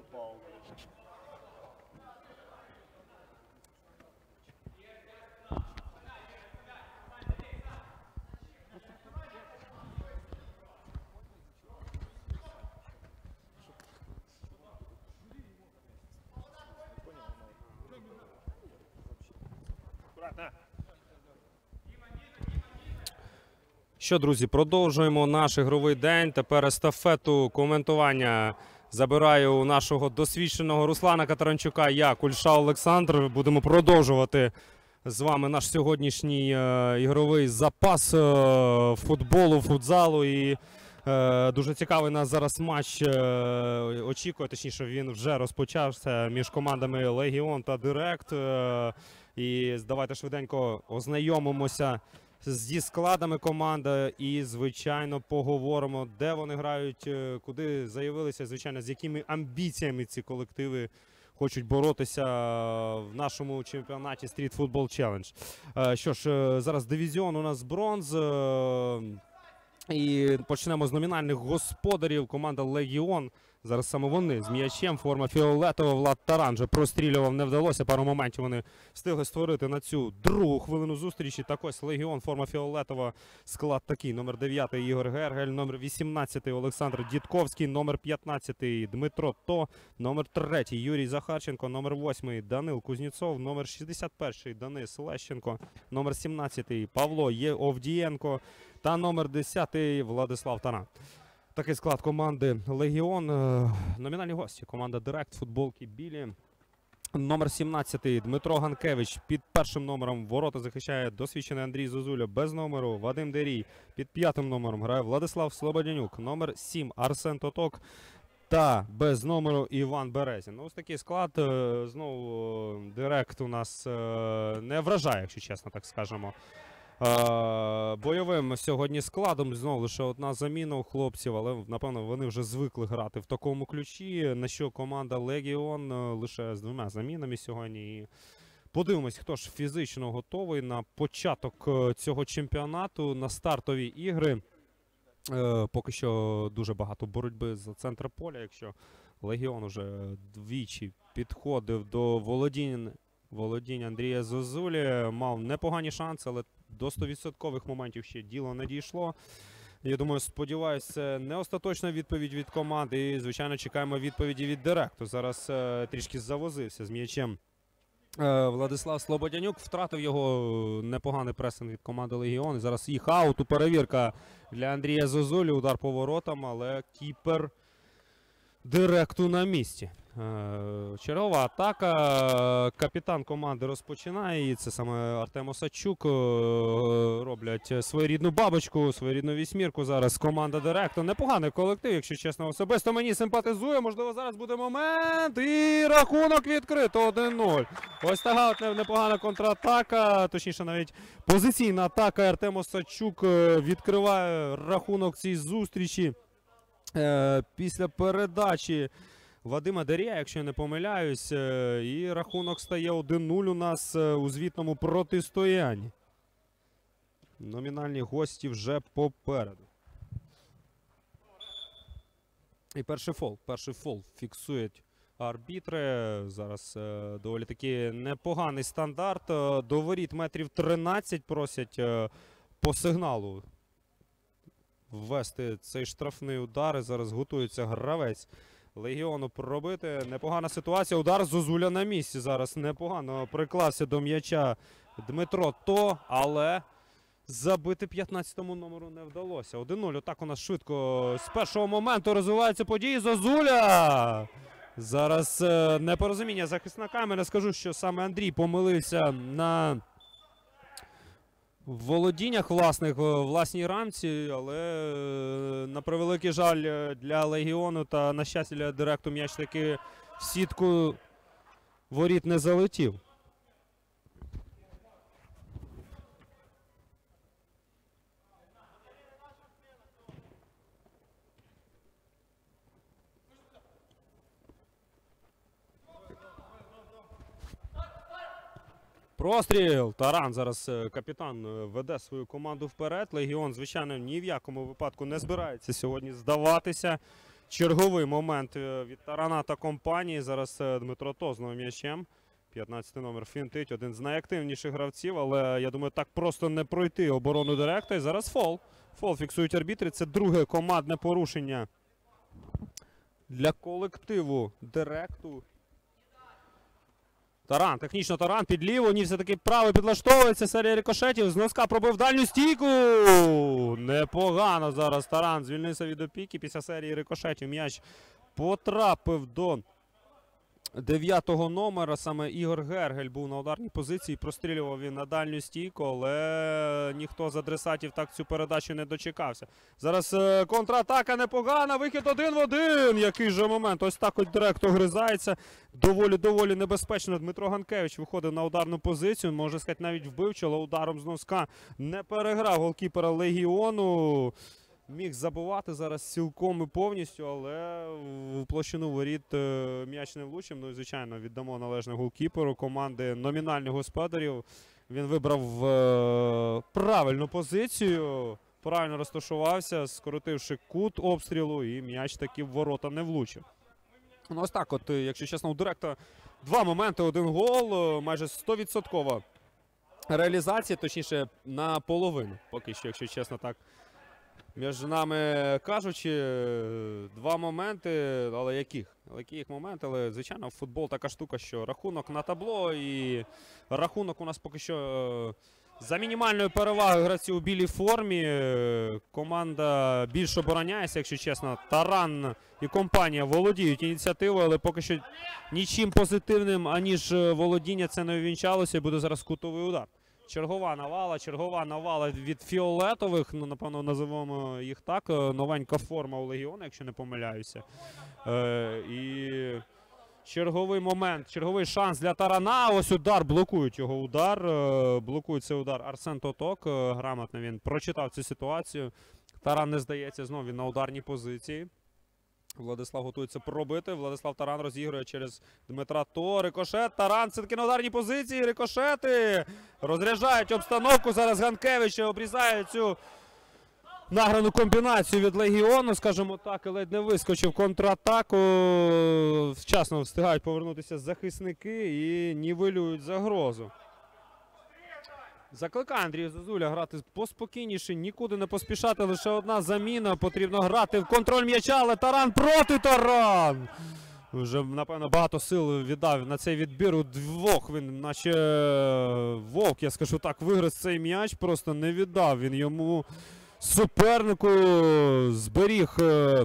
Що, друзі, продовжуємо наш ігровий день. Тепер естафету коментування забираю у нашого досвідченого Руслана Катеринчука. Я, Кульша Олександр. Будемо продовжувати з вами наш сьогоднішній ігровий запас футболу, футзалу. І дуже цікавий нас зараз матч очікує, точніше він вже розпочався між командами Легіон та Директ. І давайте швиденько ознайомимося зі складами команди і, звичайно, поговоримо, де вони грають, куди заявилися, звичайно, з якими амбіціями ці колективи хочуть боротися в нашому чемпіонаті Street Football Challenge. Що ж, зараз дивізіон у нас бронз. І почнемо з номінальних господарів. Команда Легіон. Зараз саме вони з м'ячем. Форма фіолетова. Влад Таран же прострілював, не вдалося. Пару моментів вони встигли створити на цю другу хвилину зустрічі. Так ось Легіон, форма фіолетова. Склад такий. Номер 9 Ігор Гергель, номер 18 Олександр Дідковський, номер 15 Дмитро То, номер 3 Юрій Захарченко, номер 8 Данил Кузнєцов, номер 61 Денис Лещенко, номер 17 Павло Овдієнко та номер 10 Владислав Таран. Такий склад команди Легіон. Номінальні гості. Команда Директ, футболки білі. Номер 17 Дмитро Ганкевич. Під першим номером ворота захищає досвідчений Андрій Зозуля. Без номеру Вадим Дерій. Під п'ятим номером грає Владислав Слободянюк. Номер 7 Арсен Тоток. Та без номеру Іван Березін. Ось такий склад. Знову Директ у нас не вражає, якщо чесно так скажемо. Бойовим сьогодні складом. Знову лише одна заміна у хлопців, але, напевно, вони вже звикли грати в такому ключі, на що команда Легіон лише з 2 замінами сьогодні. І подивимось, хто ж фізично готовий на початок цього чемпіонату, на стартові ігри. Поки що дуже багато боротьби за центр поля, якщо Легіон уже двічі підходив до володінь Андрія Зозулі, мав непогані шанси, але до 100% моментів ще діло не дійшло. Я думаю, сподіваюся, це не остаточна відповідь від команди. І, звичайно, чекаємо відповіді від Директу. Зараз трішки завозився з м'ячем Владислав Слободянюк. Втратив його непоганий пресинг від команди Легіон. І зараз їх ауту. Перевірка для Андрія Зозулі. Удар по воротам, але кіпер Директу на місці. Чергова атака. Капітан команди розпочинає. І це саме Артем Осадчук. Роблять своєрідну бабочку, своєрідну вісьмірку. Зараз команда Директу. Непоганий колектив, якщо чесно. Особисто мені симпатизує. Можливо, зараз буде момент. І рахунок відкрито 1-0. Ось така непогана контратака. Точніше, навіть позиційна атака. Артем Осадчук відкриває рахунок цій зустрічі. Після передачі Вадима Дерія, якщо я не помиляюсь, і рахунок стає 1-0 у нас у звітному протистоянні. Номінальні гості вже попереду. І перший фол фіксують арбітри. Зараз доволі таки непоганий стандарт. До воріт метрів 13 просять по сигналу ввести цей штрафний удар. І зараз готується гравець Легіону пробити. Непогана ситуація. Удар Зозуля на місці. Зараз непогано приклався до м'яча Дмитро То, але забити 15-му номеру не вдалося. 1-0. Отак у нас швидко з першого моменту розвиваються події. Зозуля! Зараз непорозуміння захисниками. Не скажу, що саме Андрій помилився на в володіннях власних в власній рамці, але на превеликий жаль для Легіону та на щастя для Директу м'яч таки в сітку воріт не залетів. Простріл. Таран зараз капітан веде свою команду вперед. Легіон, звичайно, ні в якому випадку не збирається сьогодні здаватися. Черговий момент від Тарана та компанії. Зараз Дмитро Тоз з новим м'ячем. 15 номер фінтить. Один з найактивніших гравців, але я думаю, так просто не пройти оборону Директа. І зараз фол. Фол фіксують арбітри. Це друге командне порушення для колективу Директу. Таран, технічно Таран під ліву, ні, все-таки право підлаштовується, серія рикошетів, з носка пробив дальню стійку. Непогано зараз Таран звільнився від опіки після серії рикошетів. М'яч потрапив до 9-го номера, саме Ігор Гергель був на ударній позиції, прострілював він на дальню стійку, але ніхто з адресатів так цю передачу не дочекався. Зараз контратака непогана, вихід 1 в 1. Який же момент, ось так от Директ огризається. Доволі небезпечно. Дмитро Ганкевич виходив на ударну позицію, можна сказати, навіть вбив чоло ударом з носка. Не переграв голкіпера Легіону. Міг забувати зараз цілком і повністю, але в площину воріт м'яч не влучив. Ну і, звичайно, віддамо належне голкіперу команди номінальних господарів. Він вибрав правильну позицію, правильно розташувався, скоротивши кут обстрілу, і м'яч таки в ворота не влучив. Ну ось так от, якщо чесно, у Директа два моменти, один гол, майже 100% реалізація, точніше, наполовину, поки що, якщо чесно, так. Між нами кажучи, два моменти, але яких? Яких моменти? Але, звичайно, футбол така штука, що рахунок на табло, і рахунок у нас поки що за мінімальною перевагою гравців у білій формі. Команда більш обороняється, якщо чесно. Таран і компанія володіють ініціативою, але поки що нічим позитивним, аніж володіння, це не увінчалося, і буде зараз кутовий удар. Чергова навала від фіолетових, ну, напевно, називаємо їх так. Новенька форма у Легіону, якщо не помиляюся. І черговий момент, черговий шанс для Тарана. Ось удар, блокують його удар. Блокує цей удар Арсен Тоток. Грамотно він прочитав цю ситуацію. Таран не здається, знову він на ударній позиції. Владислав готується пробити. Владислав Таран розігрує через Дмитра То. Рикошет. Таран все-таки на ударній позиції. Рикошети. Розряджають обстановку. Зараз Ганкевич обрізає цю награну комбінацію від Легіону, скажімо так, і ледь не вискочив контратаку. Вчасно встигають повернутися захисники і нівелюють загрозу. Закликає Андрій Зозуля грати поспокійніше, нікуди не поспішати, лише одна заміна. Потрібно грати в контроль м'яча, але Таран проти Таран! Вже, напевно, багато сил віддав на цей відбір. У двох він, наче вовк, я скажу так, вигриз цей м'яч, просто не віддав. Він йому супернику зберіг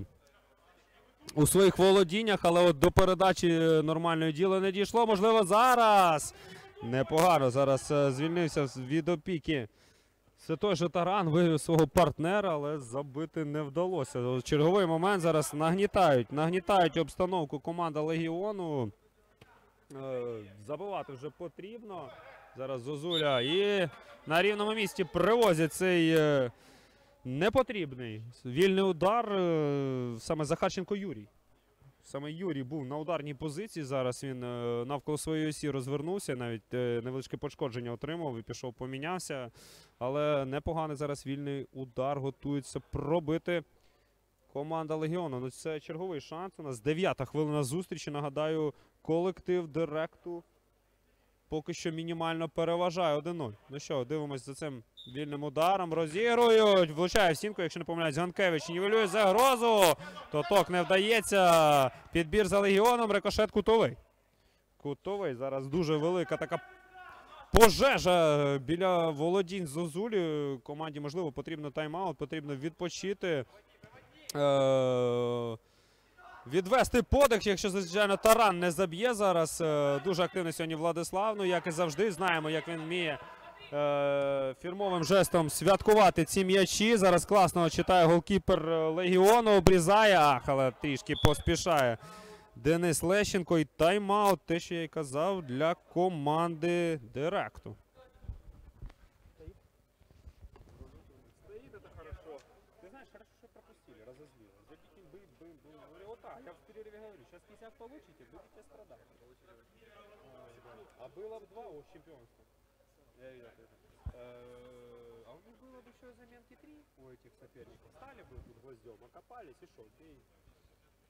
у своїх володіннях, але от до передачі нормальної діла не дійшло. Можливо, зараз... Непогано зараз звільнився від опіки. Це той же Таран вивів свого партнера, але забити не вдалося. Черговий момент зараз нагнітають обстановку команда Легіону. Забивати вже потрібно. Зараз Зозуля і на рівному місці привозять цей непотрібний вільний удар. Саме Захарченко Юрій. Саме Юрій був на ударній позиції, зараз він навколо своєї осі розвернувся, навіть невеличке пошкодження отримав і пішов, помінявся. Але непоганий зараз вільний удар, готується пробити команда Легіону. Ну, це черговий шанс, у нас 9-та хвилина зустрічі, нагадаю, колектив Директу поки що мінімально переважає 1-0. Ну що, дивимось за цим вільним ударом. Розігрують. Влучає в стінку, якщо не помиляюсь, Ганкевич нівелює загрозу. Тоток не вдається. Підбір за Легіоном. Рикошет кутовий. Кутовий. Зараз дуже велика така пожежа біля володінь Зозулі. Команді, можливо, потрібно тайм-аут, потрібно відпочити. Відвести подих, якщо, звичайно, Таран не заб'є зараз. Дуже активний сьогодні Владислав, ну, як і завжди, знаємо, як він вміє фірмовим жестом святкувати ці м'ячі. Зараз класно читає голкіпер Легіону, обрізає, але трішки поспішає Денис Лещенко. І тайм-аут, те, що я й казав, для команди Директу. Я в перерыве говорю, сейчас 50 получите, будете страдать. А было бы 2 о чемпионства. Я видел это. А у них было бы еще заменки 3 у этих соперников. Стали бы тут гвоздем, окопались и шел.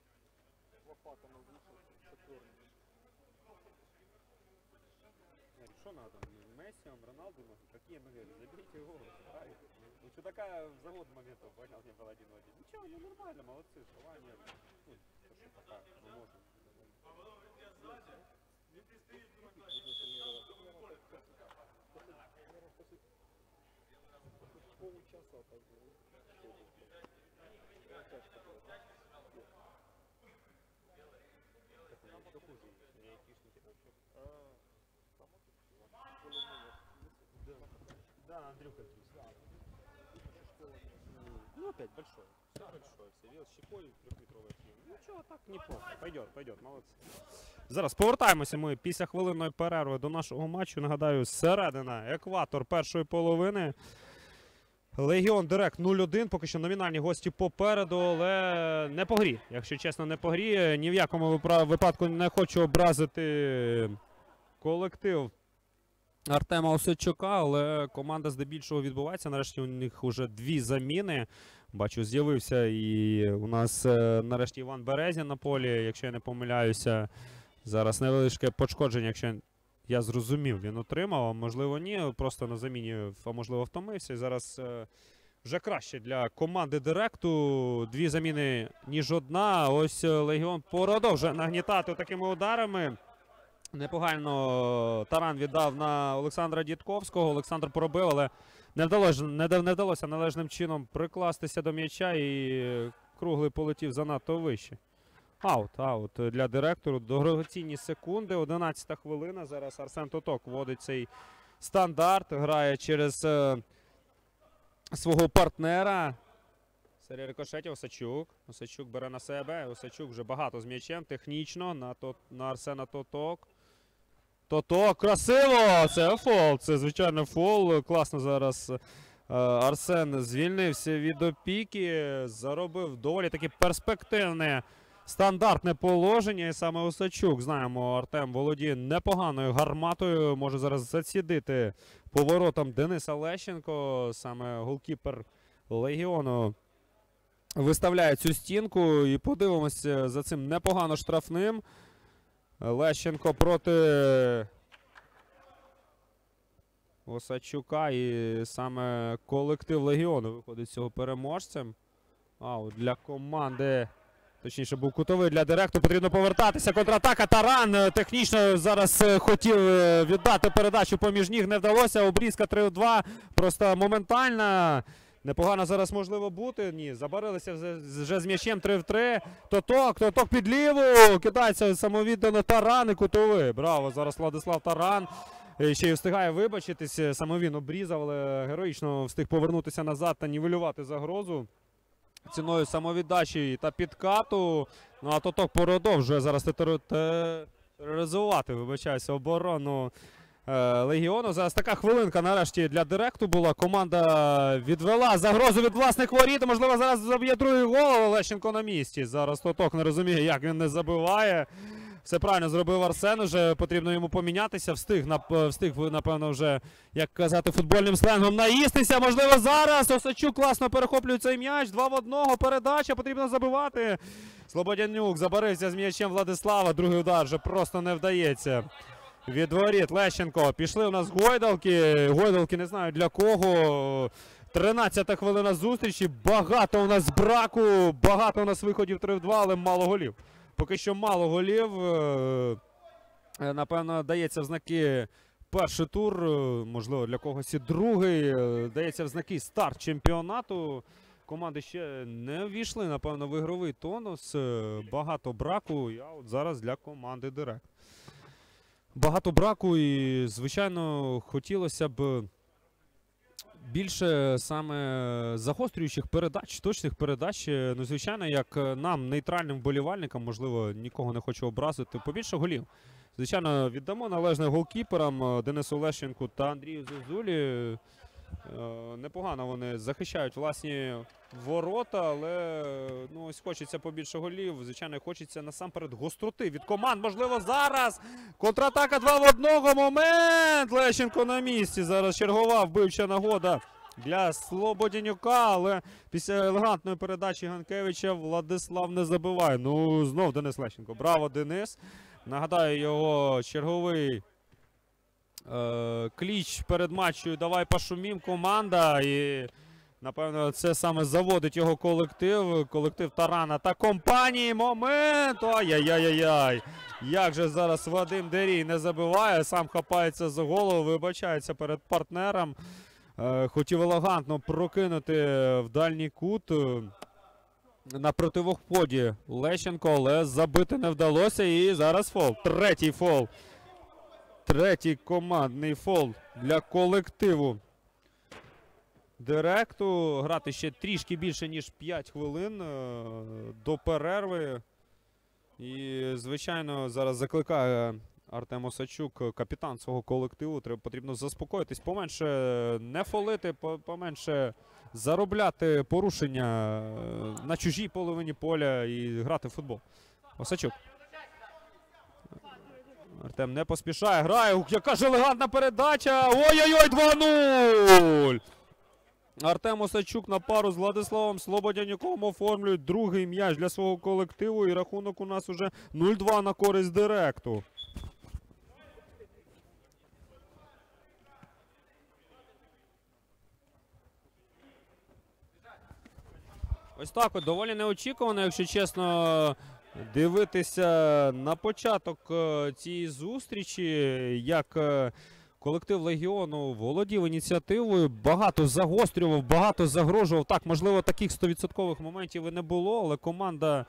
Что надо? Месси, Роналду, какие мы говорим? Забейте гол. Ну что такая за год моментов, понял, не было 1-1. Ничего, ну нормально, молодцы, желание. Ну, то, что пока мы можем. Получаса так было. Да, Андрюха. Ну опять большой. Все большой. Все вес щекой 3-метровый фильм. Ну чего, так неплохо. Пойдет, молодцы. Зараз повертаємося ми після хвилинної перерви до нашого матчу. Нагадаю, середина, екватор першої половини. Легіон Директ 0-1, поки що номінальні гості попереду, але не по грі. Якщо чесно, не по грі. Ні в якому випадку не хочу образити колектив Артема Осадчука, але команда здебільшого відбувається. Нарешті у них вже 2 заміни. Бачу, з'явився і у нас нарешті Іван Березін на полі, якщо я не помиляюся. Зараз невеличке пошкодження, якщо я зрозумів, він отримав, а можливо ні, просто на заміні, а можливо втомився. І зараз вже краще для команди Директу. 2 заміни, ніж одна. Ось Легіон продовжує нагнітати такими ударами. Непогано Таран віддав на Олександра Дідковського. Олександр пробив, але не вдалося належним чином прикластися до м'яча і круглий полетів занадто вище. Аут для Директору. Дорогоцінні секунди. 11-та хвилина. Зараз Арсен Тоток вводить цей стандарт. Грає через свого партнера. Серія рикошетів. Осадчук. Осадчук бере на себе. Осадчук вже багато з м'ячем. Технічно на Арсена Тоток. Тоток. Красиво! Це фол. Це, звичайно, фол. Класно зараз Арсен звільнився від опіки. Заробив доволі таки перспективне стандартне положення. І саме Осадчук, знаємо, Артем володіє непоганою гарматою. Може зараз зацідити поворотом Дениса Лещенко. Саме голкіпер Легіону виставляє цю стінку. І подивимося за цим непогано штрафним. Лещенко проти Осадчука. І саме колектив Легіону виходить з цього переможцем. Аут для команди. Точніше, був кутовий для Директу. Потрібно повертатися. Контратака. Таран технічно зараз хотів віддати передачу поміж ніг. Не вдалося. Обрізка 3-2. Просто моментальна. Непогано зараз можливо бути. Ні, забарилися вже з м'ячем 3-3. Тоток під ліву. Кидається самовіддано Таран і кутовий. Браво. Зараз Владислав Таран. Ще й встигає вибачитись. Саме він обрізав, але героїчно встиг повернутися назад та нівелювати загрозу ціною самовіддачі та підкату. Ну а Тоток продовжує зараз тероризувати, вибачаюся, оборону Легіону. Зараз така хвилинка нарешті для Директу була. Команда відвела загрозу від власних воріт. Можливо, зараз заб'є другий гол, але Лещенко на місці. Зараз Тоток не розуміє, як він не забиває. Все правильно зробив Арсен, вже потрібно йому помінятися. Встиг, напевно, вже, як казати футбольним сленгом, наїстися. Можливо, зараз Осадчук класно перехоплює цей м'яч. 2 в 1. Передача, потрібно забивати. Слободянюк забарився з м'ячем Владислава. Другий удар вже просто не вдається. Від воріт Лещенко. Пішли у нас гойдалки. Гойдалки не знаю для кого. 13-та хвилина зустрічі. Багато у нас браку. Багато у нас виходів 3 в 2, але мало голів. Поки що мало голів. Напевно, дається в знаки перший тур, можливо, для когось і другий. Дається в знаки старт чемпіонату. Команди ще не ввійшли, напевно, в ігровий тонус. Багато браку. І от зараз для команди Директ. Багато браку і, звичайно, хотілося б більше саме загострюючих передач, точних передач. Ну, звичайно, як нам, нейтральним вболівальникам, можливо, нікого не хочу образити, побільше голів. Звичайно, віддамо належне голкіперам Денису Лещенку та Андрію Зозулі. Непогано вони захищають власні ворота, але ну, ось хочеться побільше голів. Звичайно, хочеться насамперед гостроти від команд. Можливо, зараз контратака 2 в 1. Момент! Лещенко на місці. Зараз чергова вбивча нагода для Слободянюка, але після елегантної передачі Ганкевича Владислав не забиває. Ну, знов Денис Лещенко. Браво, Денис. Нагадаю, його черговий кліч перед матчем «Давай пошумім» команда. І, напевно, це саме заводить його колектив. Колектив Тарана та компанії. Момент! Ай-яй-яй-яй! Як же зараз Вадим Дерій не забиває, сам хапається за голову, вибачається перед партнером. Хотів елегантно прокинути в дальній кут на противоході Лещенко, але забити не вдалося. І зараз фол. Третій фол. Третій командний фол для колективу Директу. Грати ще трішки більше, ніж 5 хвилин до перерви. І, звичайно, зараз закликає Артем Осадчук, капітан свого колективу. Потрібно заспокоїтись, поменше не фолити, поменше заробляти порушення на чужій половині поля і грати в футбол. Осадчук. Артем не поспішає, грає. Яка ж елегантна передача! Ой-ой-ой, 2-0! Артем Осадчук на пару з Владиславом Слободянюком оформлюють другий м'яч для свого колективу. І рахунок у нас уже 0-2 на користь Директу. Ось так от, доволі неочікувано, якщо чесно, дивитися на початок цієї зустрічі, як колектив Легіону володів ініціативою, багато загострював, багато загрожував. Так, можливо, таких 100% моментів і не було, але команда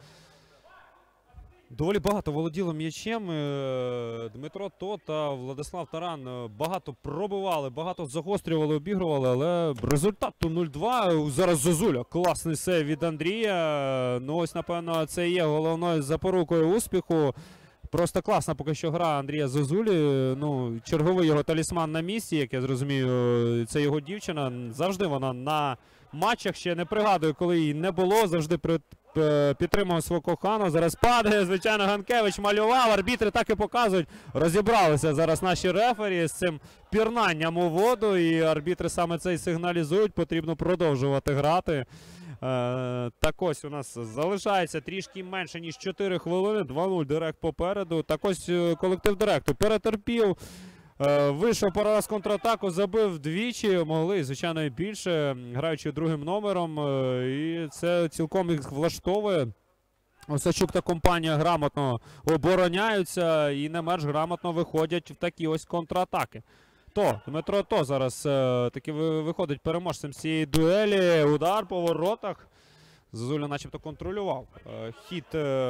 доволі багато володіла м'ячем. Дмитро Тот та Владислав Таран багато пробивали, багато загострювали, обігрували, але результат 0-2. Зараз Зозуля. Класний сейв від Андрія. Ну ось, напевно, це є головною запорукою успіху. Просто класна поки що гра Андрія Зозулі. Ну, черговий його талісман на місці, як я зрозумію, це його дівчина. Завжди вона на матчах, ще не пригадую, коли її не було, завжди підтримував свого коханого. Зараз падає, звичайно, Ганкевич малював, арбітри так і показують. Розібралися зараз наші рефері з цим пірнанням у воду, і арбітри саме це і сигналізують, потрібно продовжувати грати. Так ось у нас залишається трішки менше, ніж 4 хвилини, 2-0 Директ попереду. Так ось колектив Директу перетерпів. Вийшов пару раз контратаку, забив двічі, могли, звичайно, і більше, граючи другим номером. І це цілком їх влаштовує. Осадчук та компанія грамотно обороняються і не менш грамотно виходять в такі ось контратаки. Дмитро То зараз таки виходить переможцем цієї дуелі. Удар по воротах. Зозуля начебто контролював хід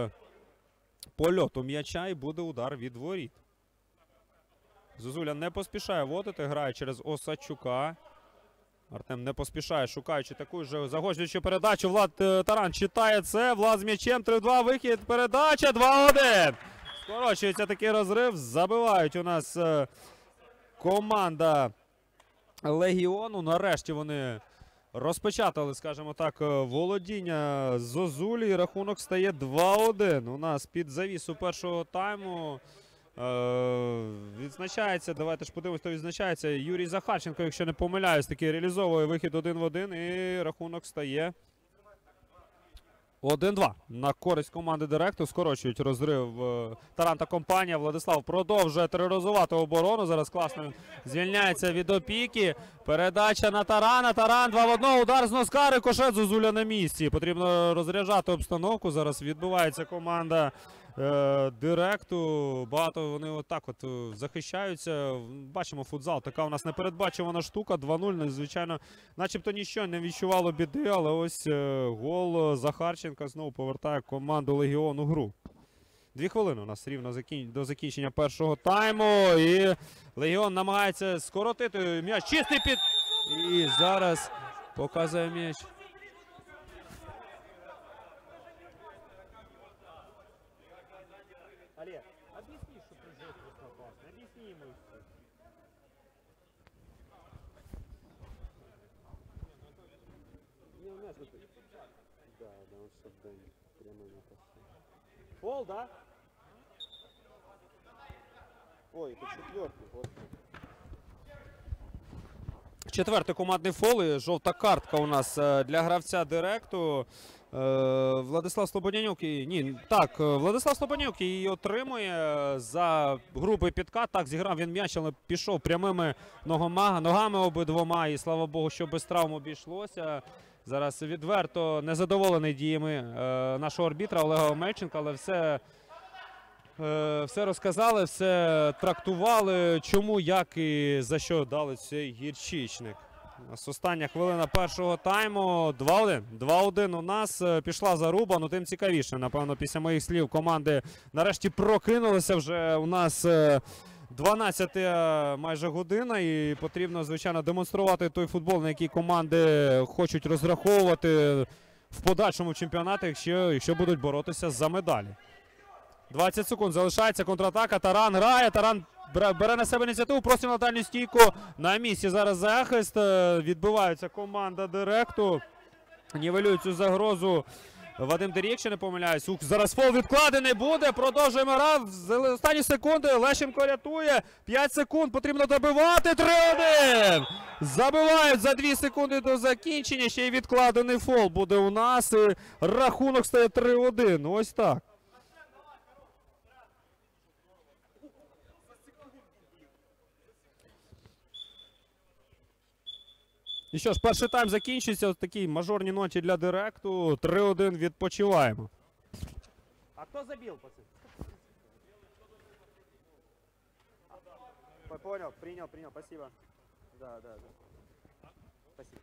польоту м'яча і буде удар від воріт. Зозуля не поспішає вводити, грає через Осадчука. Артем не поспішає, шукаючи таку ж загострюючу передачу. Влад Таран читає це. Влад з м'ячем. 3-2, вихід, передача. 2-1. Скорочується такий розрив. Забивають у нас команда Легіону. Нарешті вони розпечатали, скажімо так, володіння Зозулі. Рахунок стає 2-1. У нас під завісу першого тайму відзначається, давайте ж подивимось, хто відзначається. Юрій Захарченко, якщо не помиляюсь, таки реалізовує вихід 1-1 і рахунок стає 1-2 на користь команди Директу. Скорочують розрив Таран та компанія. Владислав продовжує тероризувати оборону. Зараз класно він звільняється від опіки. Передача на Тарана. Таран 2 в 1. Удар з носка. Рикошет. Зозуля на місці. Потрібно розряджати обстановку. Зараз відбувається команда Директу. Багато вони отак от захищаються. Бачимо футзал. Така у нас непередбачувана штука. 2-0. Звичайно, начебто нічого не відчувало біди, але ось гол Захарченка знову повертає команду Легіону гру. 2 хвилини у нас рівно до закінчення першого тайму. І Легіон намагається скоротити м'яч. Чистий під... І зараз показує м'яч. Олег, объясни, что прижет просто опасно. Объясни ему. Не, у нас вот... Да, он что-то прямо на посыл. Фол, да? Ой, это 4-й. Вот. Четвертий командний фол і жовта картка у нас для гравця Директу. Владислав Слободянюк Владислав Слободянюк її отримує за грубий підкат. Так, зіграв він м'яч, але пішов прямими ногами обидвома. І слава Богу, що без травм обійшлося. Зараз відверто незадоволений діями нашого арбітра Олега Омельченка, але все розказали, все трактували, чому, як і за що дали цей гірчичник. Остання хвилина першого тайму. 2-1. 2-1 у нас. Пішла заруба, ну тим цікавіше. Напевно, після моїх слів команди нарешті прокинулися. Вже у нас 12-та майже година і потрібно, звичайно, демонструвати той футбол, на який команди хочуть розраховувати в подальшому чемпіонаті, якщо будуть боротися за медалі. 20 секунд залишається контратака. Таран грає. Таран бере на себе ініціативу. Просить на дальню стійку. На місці зараз захист. Відбивається команда Директу. Нівелює цю загрозу Вадим Дерій, якщо не помиляюсь. Зараз фол відкладений буде. Продовжуємо гра. Останні секунди. Лещенко рятує. 5 секунд. Потрібно добивати. 3-1. Забивають за 2 секунди до закінчення. Ще й відкладений фол буде у нас. І рахунок стає 3-1. Ось так. І що ж, перший тайм закінчується. Ось такі мажорні ноті для Директу. 3-1 відпочиваємо. А кто забил, пацаны? Понял, принял, спасибо. Да. Спасибо.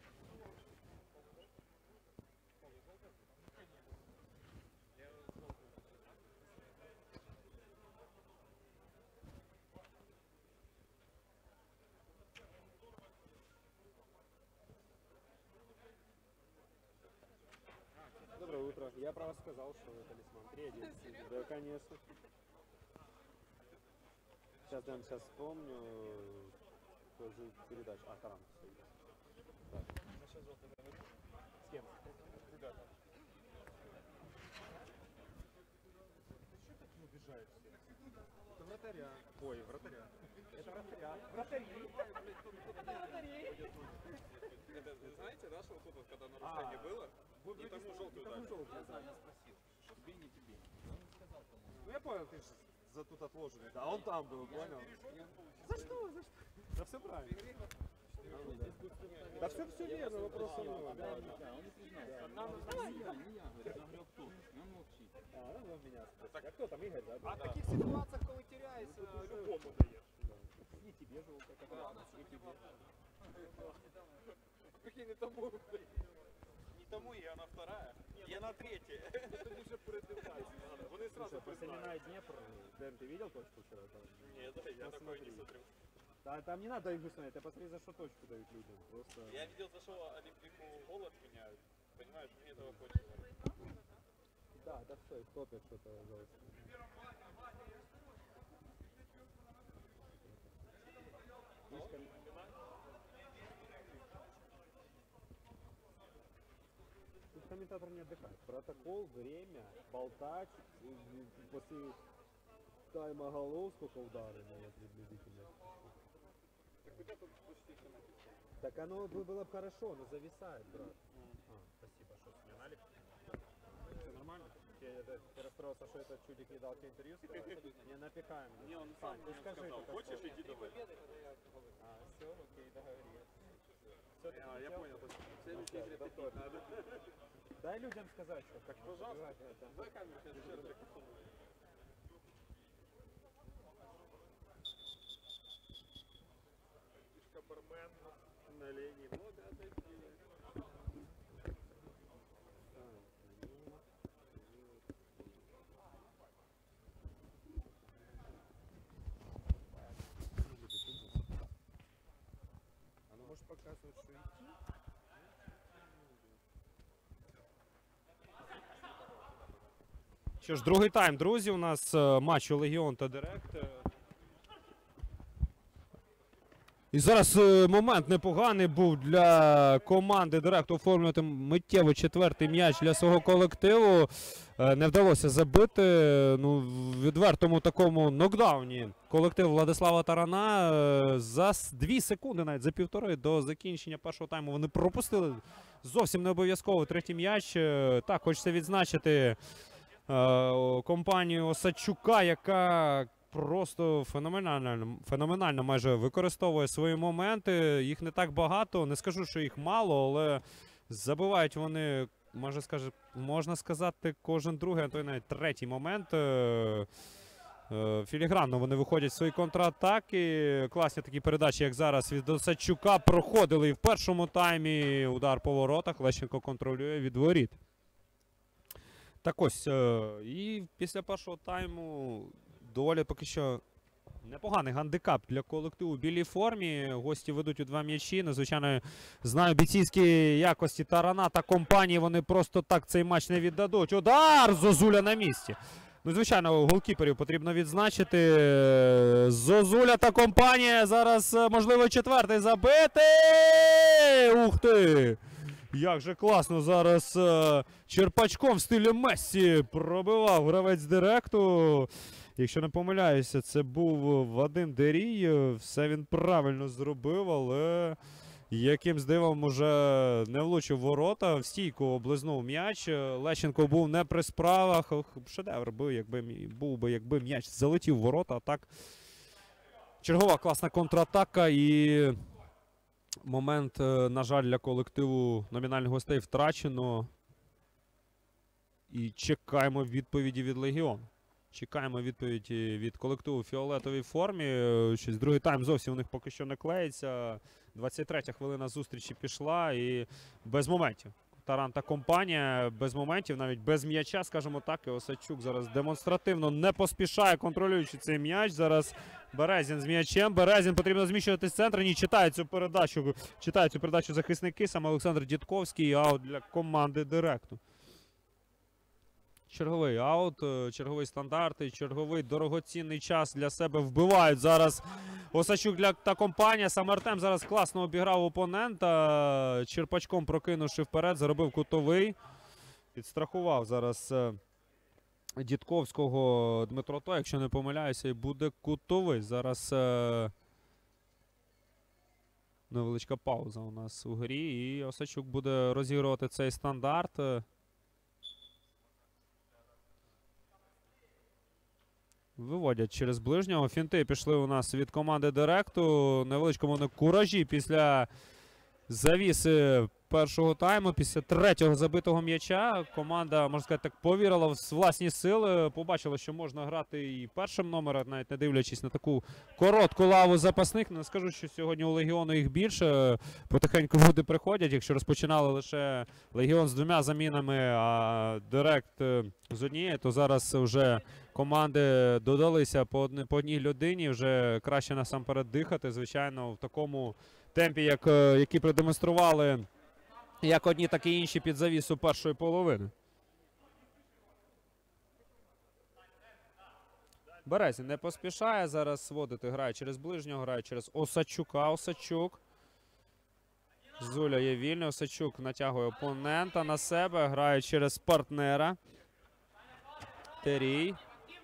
Доброе утро. Я про вас сказал, что вы талисман. 3-1. Да, конечно. Сейчас вспомню. Кто же передачу. Таран. Да. С кем? Ребята. Что так не убежаешь? Это вратаря. Ой, вратаря. Это вратаря. Вратари. Знаете, да, что вот тут, вот, когда нарушение было, и тому желтую дали. Тебе не тебе. Ну я понял, ты же за тут отложенный, да, он там был, понял? За что? Да все правильно. Да все верно, вопроса нет. Он меня спросил. А кто там, Игорь, да? А в таких ситуациях, когда теряешься, любому даешь. Не тебе желтая, как раз, не тебе. Не тому. Не тому, и она вторая. И она третья. Это уже передавать. Вони сразу Семена Днепр, Дэн, ты видел точку вчера? Нет, я такой не смотрю. Да, там не надо их смотреть, я посмотри, за что точку дают людям. Просто... Я видел, за что Олимпику гол отменяют. Понимаешь, мне этого хочется. Да, все, их топят что-то. Тут комментатор не отдыхает. Протокол, время, болтать, после тайма голов сколько ударов, наверное, приблизительно. Так оно было бы хорошо, но зависает, брат. Спасибо, что сменали. Все нормально? Ты расстроился, что этот чудик не дал тебе интервью? Не напекаем. Не, он сам мне сказал, хочешь, иди давай. Все, окей, договорились. Я понял, в следующей игре повторить надо. Дай людям сказать, что как Пожалуйста, дай камеру, сейчас еще раз. Бармен на линии. Ну да, оно может показывать, что идти. Що ж, другий тайм, друзі, у нас матчу Легіон та Директ. І зараз момент непоганий був для команди Директ оформлювати миттєво четвертий м'яч для свого колективу. Не вдалося забити. Ну, в відвертому такому нокдауні колектив Владислава Тарана за 2 секунди, навіть за 1,5 до закінчення першого тайму вони пропустили зовсім не обов'язково третій м'яч. Так, хочеться відзначити компанію Осадчука, яка просто феноменально майже використовує свої моменти. Їх не так багато, не скажу, що їх мало, але забивають вони, можна сказати, кожен другий, а то й навіть третій момент. Філігранно вони виходять в свої контратаки. Класні такі передачі, як зараз від Осадчука, проходили і в першому таймі. Удар по воротах, Лещенко контролює від воріт. Так ось, і після першого тайму доволі поки що непоганий гандикап для колективу у білій формі. Гості ведуть у 2 м'ячі. Надзвичайно знаю бійцівські якості Тарана та компанії. Вони просто так цей матч не віддадуть. Удар! Зозуля на місці. Ну, звичайно, голкіперів потрібно відзначити. Зозуля та компанія. Зараз, можливо, четвертий забити. Ух ти! Як же класно зараз черпачком в стилі Мессі пробивав гравець Директу. Якщо не помиляюся, це був Вадим Дерій. Все він правильно зробив, але якимсь дивом уже не влучив ворота. В стійку облизнув м'яч. Лещенко був не при справах. Шедевр був би, якби м'яч залетів в ворота. А так, чергова класна контратака і момент, на жаль, для колективу номінальних гостей втрачено. І чекаємо відповіді від Легіону. Чекаємо відповіді від колективу у фіолетовій формі. Щось другий тайм зовсім у них поки що не клеїться. 23-я хвилина зустрічі пішла і без моментів. Таран та компанія без моментів, навіть без м'яча, скажімо так. І Осадчук зараз демонстративно не поспішає, контролюючи цей м'яч. Зараз Березін з м'ячем. Березін потрібно зміщувати з центру. Ні, читають цю передачу захисники. Саме Олександр Дідковський. Аут для команди Директу. Черговий аут, черговий стандарт і черговий дорогоцінний час для себе вбивають зараз Осадчук та компанія. Сам Артем зараз класно обіграв опонента, черпачком прокинувши вперед, заробив кутовий. Підстрахував зараз Дідковського Дмитро Той, якщо не помиляюся, і буде кутовий. Зараз невеличка пауза у нас у грі, і Осадчук буде розігрувати цей стандарт. Виводять через ближнього. Фінти пішли у нас від команди Директу. Невеличкому на куражі після завіси першого тайму, після третього забитого м'яча. Команда, можна сказати, так повірила в власні сили. Побачила, що можна грати і першим номером, навіть не дивлячись на таку коротку лаву запасних. Не скажу, що сьогодні у Легіону їх більше. Потихеньку люди приходять. Якщо розпочинали лише Легіон з 2 замінами, а Директ з однією, то зараз вже команди додалися по одній людині. Вже краще насамперед дихати. Звичайно, в такому темпі, який продемонстрували як одні, так і інші під завісу першої половини. Березін не поспішає зараз сводити. Грає через ближнього, грає через Осадчука. Осадчук. Зуля є вільний. Осадчук натягує опонента на себе. Грає через партнера. Терій.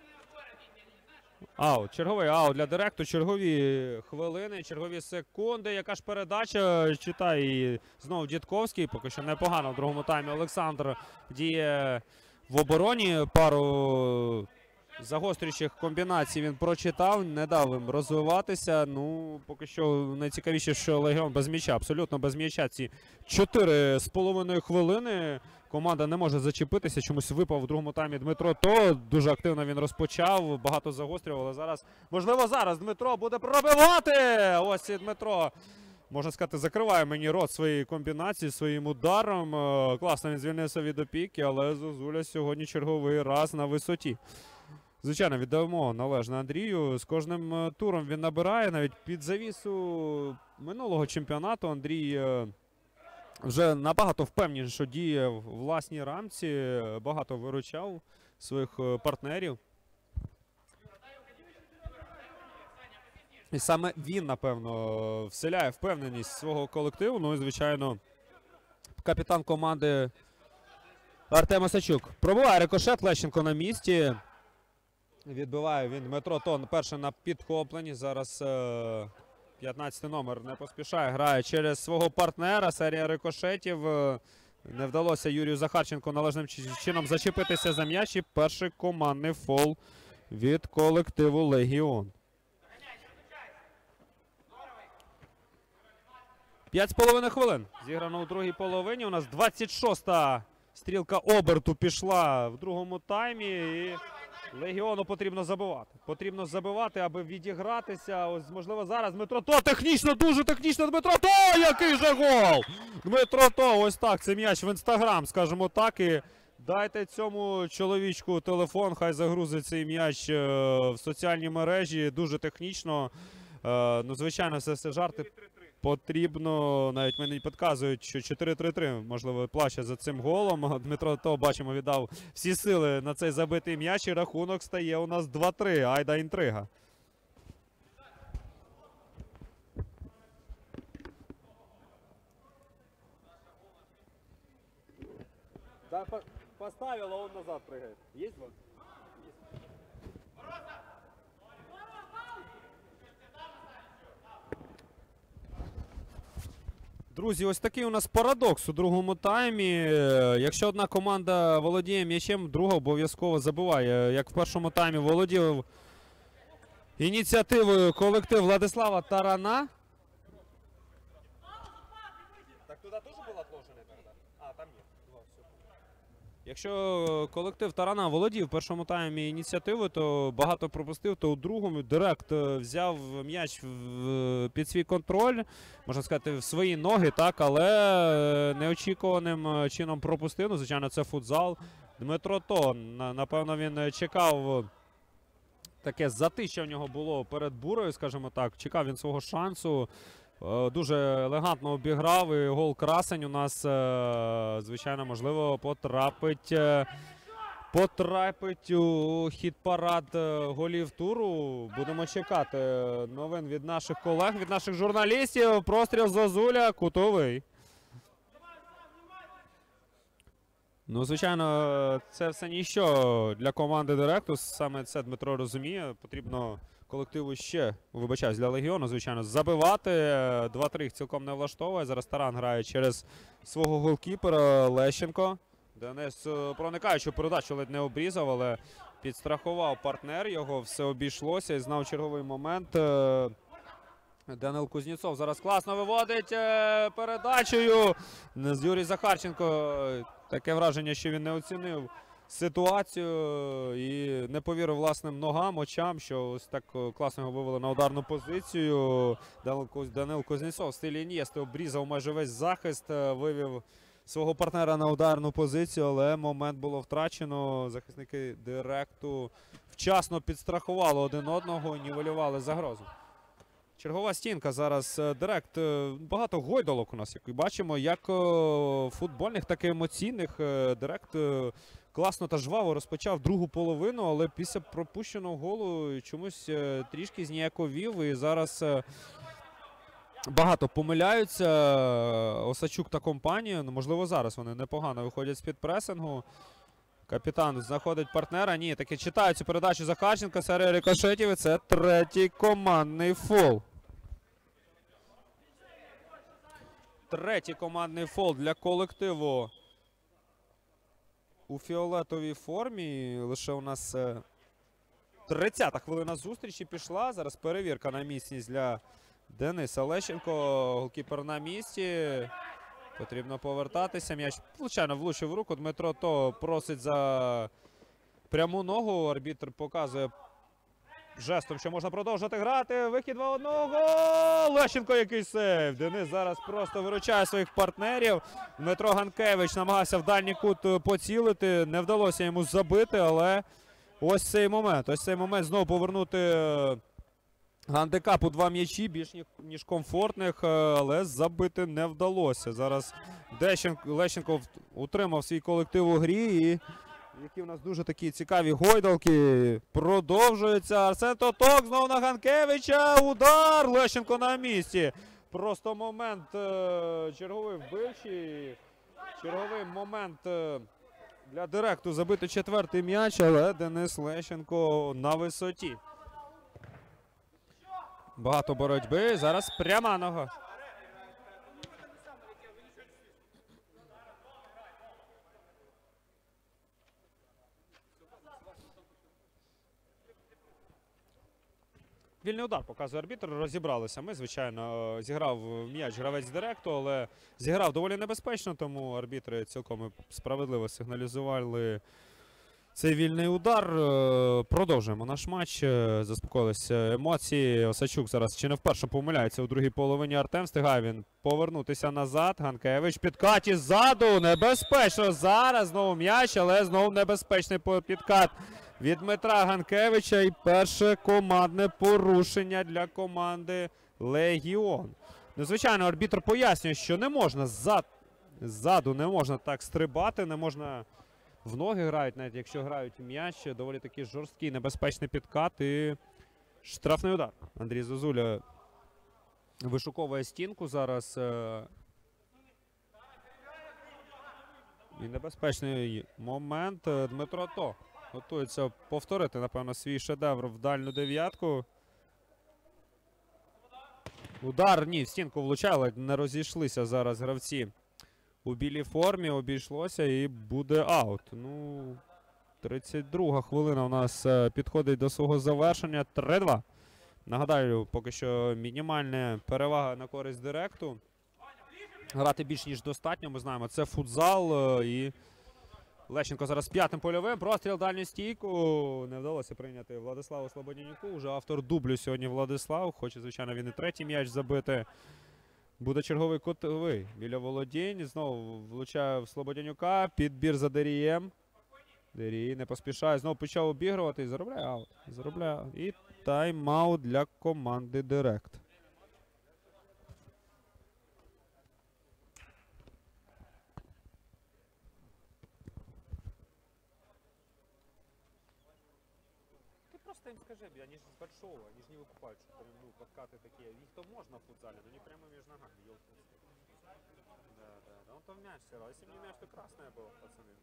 Аут. Черговий аут для Директу. Чергові хвилини, чергові секунди. Яка ж передача? Читає знову Дідковський. Поки що непогано в другому таймі. Олександр діє в обороні. Пару загострюючих комбінацій він прочитав. Не дав їм розвиватися. Ну, поки що найцікавіше, що Легіон без м'яча. Абсолютно без м'яча ці 4,5 хвилини. Команда не може зачепитися, чомусь випав у другому таймі Дмитро То. Дуже активно він розпочав, багато загострював, але зараз, можливо, зараз Дмитро буде пробивати! Ось і Дмитро, можна сказати, закриває мені рот своєї комбінації, своїм ударом. Класно він звільнився від опіки, але Зозуля сьогодні черговий раз на висоті. Звичайно, віддамо належне Андрію. З кожним туром він набирає, навіть під завісу минулого чемпіонату Андрій вже набагато впевненіше, що діє в власній рамці, багато виручав своїх партнерів. І саме він, напевно, вселяє впевненість свого колективу. Ну і, звичайно, капітан команди Артем Осачук. Пробиває рикошет, Лещенко на місці. Відбиває він Дмитро Тон перше на підхопленні. Зараз 15 номер не поспішає, грає через свого партнера. Серія рикошетів. Не вдалося Юрію Захарченку належним чином зачепитися за м'яч. І перший командний фол від колективу Легіон. 5,5 хвилин. Зіграно у другій половині. У нас 26-та стрілка оберту пішла в другому таймі. І Легіону потрібно забивати. Потрібно забивати, аби відігратися. Ось, можливо, зараз Дмитро То. Технічно, дуже технічно Дмитро То! Який же гол! Дмитро То, ось так. Це м'яч в інстаграм, скажімо так. І дайте цьому чоловічку телефон, хай загрузить цей м'яч в соціальні мережі. Дуже технічно. Ну, звичайно, все жарти. Потрібно, навіть мені підказують, що 4-3-3, можливо, плаче за цим голом. Дмитро То, бачимо, віддав всі сили на цей забитий м'яч, і рахунок стає у нас 2-3. Айда інтрига. Да, поставил, а он назад прыгает. Есть вот? Друзі, ось такий у нас парадокс у другому таймі. Якщо одна команда володіє м'ячем, друга обов'язково забиває. Як в першому таймі володів ініціативою колектив Владислава Тарана. Так туда тоже был отложенный тогда? А, там нет. Якщо колектив Тарана володів в першому таймі ініціативою, то багато пропустив, то у другому Директ взяв м'яч під свій контроль, можна сказати, в свої ноги, так, але неочікуваним чином пропустив. Ну, звичайно, це футзал. Дмитро То, напевно, він чекав, таке затища в нього було перед бурою, скажімо так, чекав він свого шансу. Дуже елегантно обіграв, і гол красень у нас, звичайно, можливо, потрапить у хіт-парад голів туру. Будемо чекати новин від наших колег, від наших журналістів. Простріл Зозуля, кутовий. Ну, звичайно, це все ніщо для команди Директус. Саме це Дмитро розуміє. Потрібно колективу ще, вибачаюсь, для Легіону, звичайно, забивати. 2-3 їх цілком не влаштовує. Зараз Таран грає через свого голкіпера Лещенко. Денис, проникаючу передачу, ледь не обрізав, але підстрахував партнер його. Все обійшлося і знав черговий момент. Данил Кузнєцов зараз класно виводить передачею. Юрій Захарченко, таке враження, що він не оцінив ситуацію і не повірив власним ногам, очам, що ось так класно його вивели на ударну позицію. Данил Кузнєцов в стилі Ін'єсти обрізав майже весь захист, вивів свого партнера на ударну позицію, але момент було втрачено. Захисники Директу вчасно підстрахували один одного і нівелювали загрозу. Чергова стінка зараз. Директ. Багато гойдолок у нас, як і бачимо, як футбольних, так і емоційних. Директ класно та жваво розпочав другу половину, але після пропущеного голу чомусь трішки зніяковів. І зараз багато помиляються Осачук та компанія. Ну, можливо, зараз вони непогано виходять з-під пресингу. Капітан знаходить партнера. Ні, таки читає цю передачу Захарченка. Серія рикошетів. І це третій командний фол. Третій командний фол для колективу у фіолетовій формі. Лише у нас 30-та хвилина зустрічі пішла. Зараз перевірка на міцність для Дениса Лещенко. Голкіпер на місці. Потрібно повертатися. М'яч, звичайно, влучив в руку. Дмитро То просить за пряму ногу. Арбітр показує жестом, що можна продовжувати грати. Вихід 2-1. Лещенко, який сейв. Денис зараз просто виручає своїх партнерів. Дмитро Ганкевич намагався в дальній кут поцілити. Не вдалося йому забити, але ось цей момент. Ось цей момент знову повернути гандикап у 2 м'ячі, більш ніж комфортних, але забити не вдалося. Зараз Лещенко утримав свій колектив у грі і які у нас дуже такі цікаві гойдалки. Продовжується Арсен Тоток, знову на Ганкевича, удар, Лещенко на місці. Просто момент черговий вбивчий, черговий момент для Директу забити четвертий м'яч, але Денис Лещенко на висоті. Багато боротьби, зараз пряма нога. Вільний удар, показує арбітр, розібралися ми, звичайно, зіграв м'яч гравець Директу, але зіграв доволі небезпечно, тому арбітри цілком справедливо сигналізували цей вільний удар. Продовжуємо наш матч, заспокоїлися емоції. Осадчук зараз чи не вперше помиляється у другій половині. Артем встигає він повернутися назад. Ганкевич підкаті ззаду, небезпечно зараз, знову м'яч, але знову небезпечний підкат від Дмитра Ганкевича і перше командне порушення для команди Легіон. Ну, звичайно, арбітр пояснює, що не можна ззаду не можна так стрибати, не можна в ноги грають, навіть якщо грають в м'яч. Доволі такий жорсткий, небезпечний підкат і штрафний удар. Андрій Зозуля вишуковує стінку зараз. І небезпечний момент. Дмитро То готується повторити, напевно, свій шедевр в дальню дев'ятку. Удар, ні, в стінку влучали, не розійшлися зараз гравці у білій формі, обійшлося і буде аут. Ну, 32-га хвилина у нас підходить до свого завершення. 3-2. Нагадаю, поки що мінімальна перевага на користь Директу. Грати більш ніж достатньо, ми знаємо, це футзал і Лещенко зараз п'ятим польовим. Простріл дальню стійку. Не вдалося прийняти Владиславу Слободянюку. Уже автор дублю сьогодні Владислав. Хоче, звичайно, він і третій м'яч забити. Буде черговий кутовий біля володінь. Знову влучає в Слободянюка. Підбір за Дерієм. Дерій не поспішає. Знову почав обігрувати і заробляє аут. Заробляє. І тайм-аут для команди Директ. Просто им скажи, они же с большого, они же не выкупают, что прям, ну, подкаты такие. Их-то можно в футзале, но не прямо между ногами, елки. Да, да, да, он там мяч сырал. Если бы не мяч, то красное было, пацаны.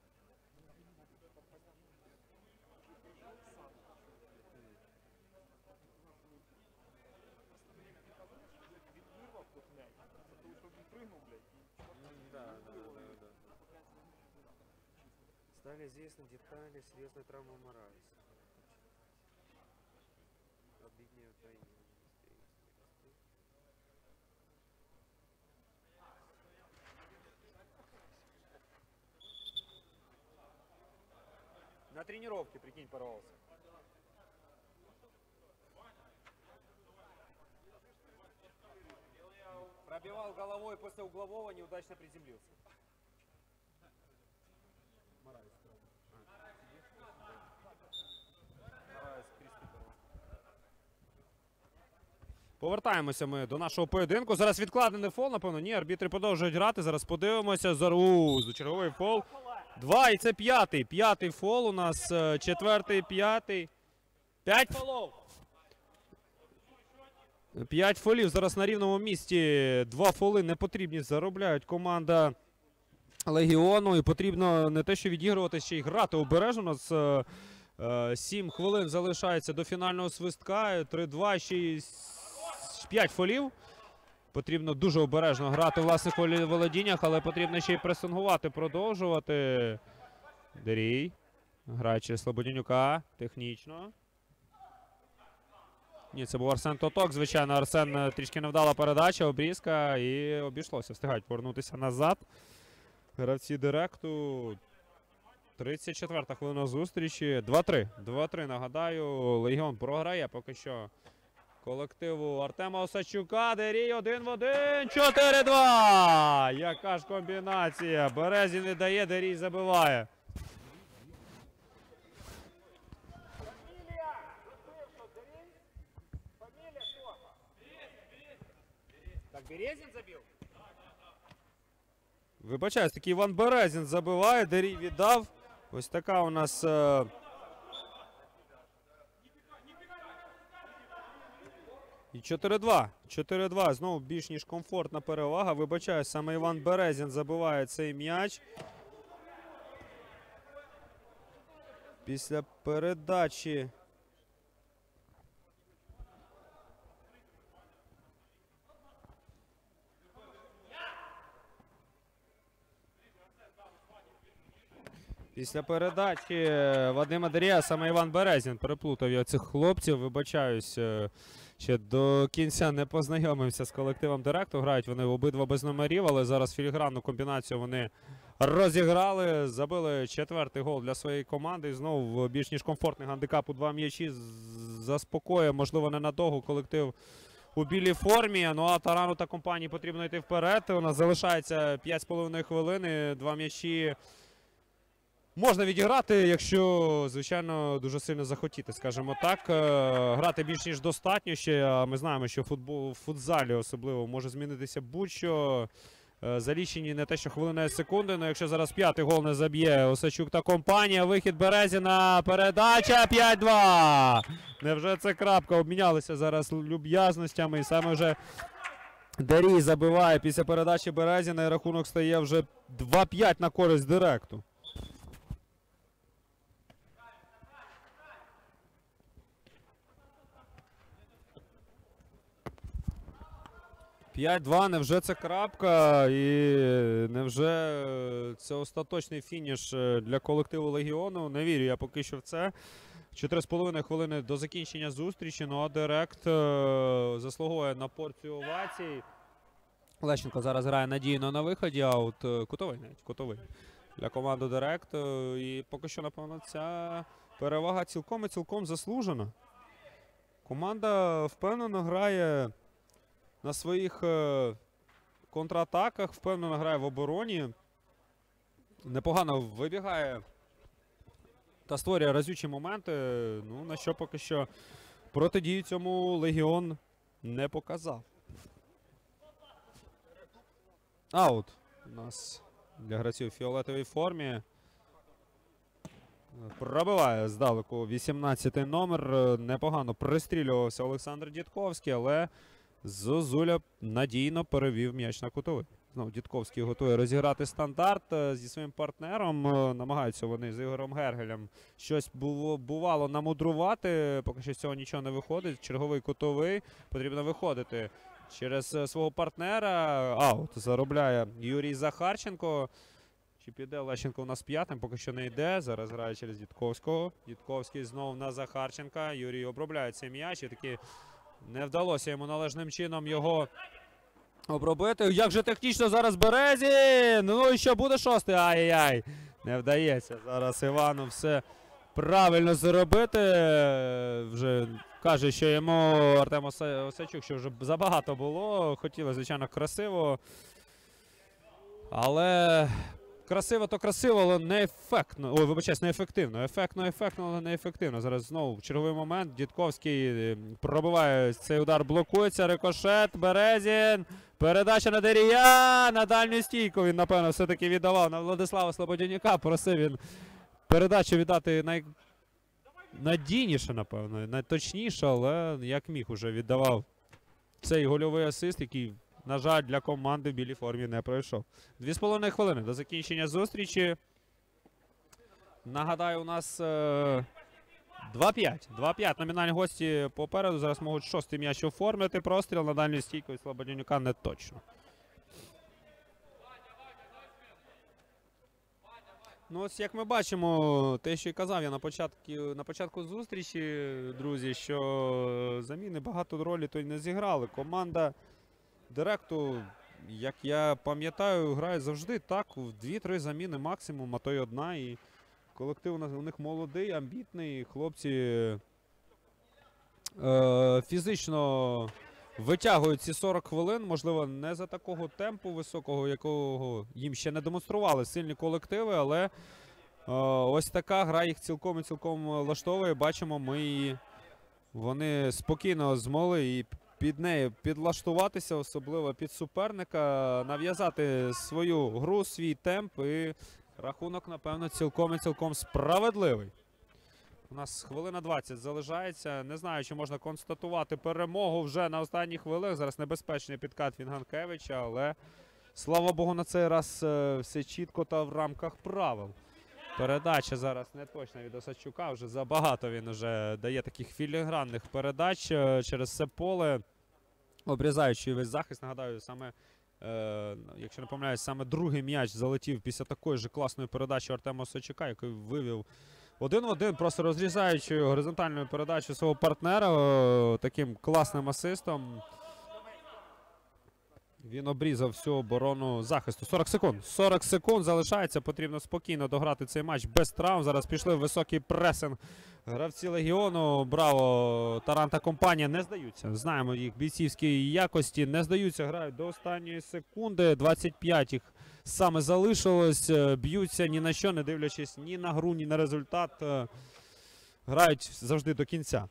Да, да, да, да. Стали известны детали серьезной травмы Моралеса. Обиднее Украине. На тренировке, прикинь, порвался. Пробивал головой после углового, неудачно приземлился. Моралес. Повертаємося ми до нашого поєдинку. Зараз відкладений фол, напевно. Ні, арбітри продовжують грати. Зараз подивимося. Черговий фол. 2, і це п'ятий. П'ятий фол у нас. Четвертий, п'ятий. 5 фолов. 5 фолів. Зараз на рівному місці. 2 фоли непотрібні заробляють команда Легіону. І потрібно не те, що відігрувати, ще й грати обережно. У нас 7 хвилин залишається до фінального свистка. 3-2, ще й 5 фолів. Потрібно дуже обережно грати у власних володіннях, але потрібно ще й пресингувати, продовжувати. Дерій. Грає через Слободянюка. Технічно. Ні, це був Арсен Тоток. Звичайно, Арсен трішки невдала передача, обрізка і обійшлося. Встигають повернутися назад. Гравці Директу. 34-та хвилина зустрічі. 2-3. 2-3, нагадаю. Легіон програє поки що колективу Артема Осадчука. Дерій 1 в 1. 4-2. Яка ж комбінація. Березін не дає, Дерій забиває. Так, Березін забив? Вибачаюсь, такий Іван Березін забиває. Дерій віддав. Ось така у нас і 4-2. 4-2. Знову більш ніж комфортна перевага. Вибачаю, саме Іван Березін забиває цей м'яч. Після передачі. Після передачі Вадима Дерія саме Іван Березін переплутав я цих хлопців. Вибачаюсь, ще до кінця не познайомився з колективом Директу. Грають вони обидва без номерів, але зараз філігранну комбінацію вони розіграли. Забили 4-й гол для своєї команди. І знову більш ніж комфортний гандикап у 2 м'ячі заспокоює, можливо, ненадовго колектив у білій формі. Ну а Тарану та компанії потрібно йти вперед. У нас залишається 5,5 хвилини. 2 м'ячі можна відіграти, якщо, звичайно, дуже сильно захотіти, скажімо так. Грати більш ніж достатньо ще, а ми знаємо, що в футзалі особливо може змінитися будь-що. За лічені не те, що хвилина і секунди, але якщо зараз 5-й гол не заб'є Осачук та компанія, вихід Березіна, передача 5-2. Невже це крапка? Обмінялися зараз люб'язностями і саме вже Дерій забиває після передачі Березіна і рахунок стає вже 2-5 на користь Директу. 5-2, невже це крапка і невже це остаточний фініш для колективу Легіону? Не вірю я поки що в це. 4,5 хвилини до закінчення зустрічі, ну а Директ заслуговує на порцію овацій. Лещенко зараз грає надійно на виході, а от кутовий навіть, кутовий для команди Директ. І поки що, напевно, ця перевага цілком і цілком заслужена. Команда впевнено грає на своїх контратаках, впевнено грає в обороні. Непогано вибігає та створює разючі моменти. Ну, на що поки що протидію цьому Легіон не показав. Аут у нас для гравців у фіолетовій формі. Пробиває здалеку 18-й номер. Непогано пристрілювався Олександр Дідковський, але Зозуля надійно перевів м'яч на кутовий. Знову Дідковський готує розіграти стандарт зі своїм партнером. Намагаються вони з Ігорем Гергелем щось бувало намудрувати. Поки що з цього нічого не виходить. Черговий кутовий. Потрібно виходити через свого партнера. Аут заробляє Юрій Захарченко. Чи піде Лещенко у нас п'ятим? Поки що не йде. Зараз грає через Дідковського. Дідковський знову на Захарченка. Юрій обробляє цей м'яч. І таки не вдалося йому належним чином його обробити. Як же технічно зараз Березін! Ну і що, буде шостий? Ай-яй-яй. Не вдається зараз Івану все правильно зробити. Вже каже, що йому Артем Осачук, що вже забагато було. Хотілося, звичайно, красиво. Але красиво то красиво, але не ефектно. Ой, вибачаюсь, не ефективно. Ефектно, але не ефективно. Зараз знову черговий момент. Дідковський пробиває цей удар, блокується. Рикошет, Березін. Передача на Дерія. На дальню стійку він, напевно, все-таки віддавав на Владислава Слободянюка. Просив він передачу віддати найнадійніше, напевно. Найточніше, але як міг уже віддавав цей гольовий асист, який, на жаль, для команди в білій формі не пройшов. 2,5 хвилини до закінчення зустрічі. Нагадаю, у нас 2-5. 2-5. Номінальні гості попереду. Зараз можуть шостий м'яч оформити. Простріл на дальню стійку і Слободянюка не точно. Ну ось як ми бачимо, те, що і казав я на початку зустрічі, друзі, що заміни багато ролі то й не зіграли. Команда Директу, як я пам'ятаю, грає завжди так, в 2-3 заміни максимум, а то й одна. І колектив у них молодий, амбітний, хлопці фізично витягують ці 40 хвилин, можливо, не за такого темпу високого, якого їм ще не демонстрували сильні колективи, але ось така гра їх цілком і цілком влаштовує. Бачимо, вони спокійно змогли і під неї підлаштуватися, особливо під суперника, нав'язати свою гру, свій темп і Рахунок, напевно, цілком і цілком справедливий. У нас хвилина 20 залишається. Не знаю, чи можна констатувати перемогу вже на останніх хвилинах. Зараз небезпечний підкат від Ганкевича, але, слава Богу, на цей раз все чітко та в рамках правил. Передача зараз не точна від Осадчука. Вже забагато він вже дає таких філігранних передач через все поле, обрізаючи весь захист. Нагадаю, саме, якщо не помиляюсь, саме другий м'яч залетів після такої ж класної передачі Артема Осадчука, який вивів 1 в 1, просто розрізаючи горизонтальною передачу свого партнера, таким класним асистом. Він обрізав всю оборону захисту. 40 секунд. 40 секунд залишається. Потрібно спокійно дограти цей матч без травм. Зараз пішли в високий пресинг гравці Легіону. Браво! Таранта компанія не здаються. Знаємо їх бійцівські якості. Не здаються, грають до останньої секунди. 25 їх саме залишилось. Б'ються ні на що, не дивлячись ні на гру, ні на результат. Грають завжди до кінця.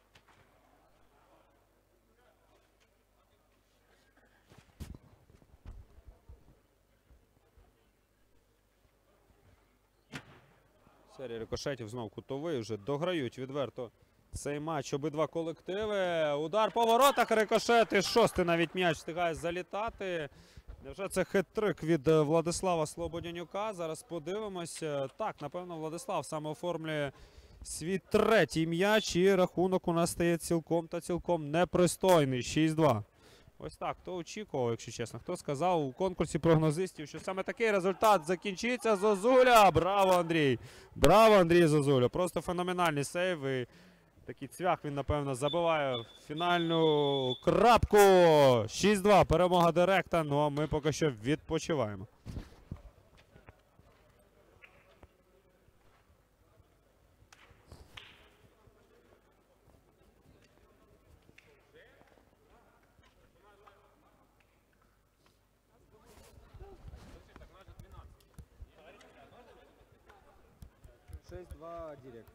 Серія рикошетів, знов кутовий, вже дограють відверто цей матч обидва колективи. Удар по воротах, рикошети, шостий навіть м'яч встигає залітати. Невже це хет-трик від Владислава Слободянюка? Зараз подивимось. Так, напевно, Владислав саме оформлює свій третій м'яч, і рахунок у нас стає цілком та цілком непристойний. 6-2. Ось так, хто очікував, якщо чесно, хто сказав у конкурсі прогнозистів, що саме такий результат закінчиться. Зозуля! Браво, Андрій! Браво, Андрій Зозуля! Просто феноменальний сейв. І такий цвях він, напевно, забиває фінальну крапку. 6-2, перемога Директа, ну а ми поки що відпочиваємо. Шесть-два директ.